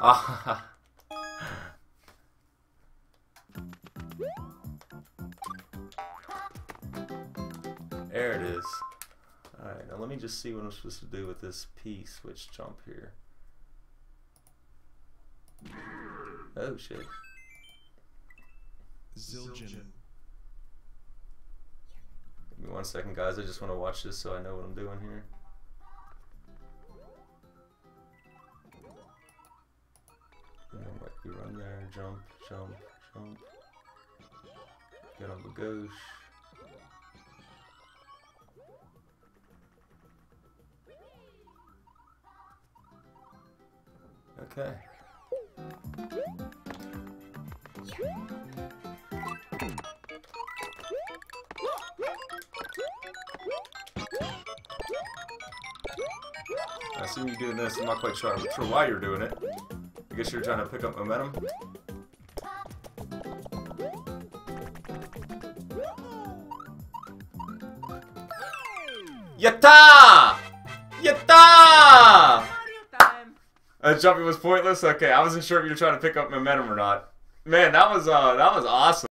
Ah. There it is. Alright, now let me just see what I'm supposed to do with this P-switch jump here. Oh shit. Zildjian. Give me 1 second, guys. I just want to watch this so I know what I'm doing here. What, you run there, jump, jump, jump. Get on the gauche. Okay. I see you doing this. I'm not quite sure why you're doing it. I guess you're trying to pick up momentum. Yatta! Yatta! Jumping was pointless. Okay, I wasn't sure if you were trying to pick up momentum or not. Man, that was awesome.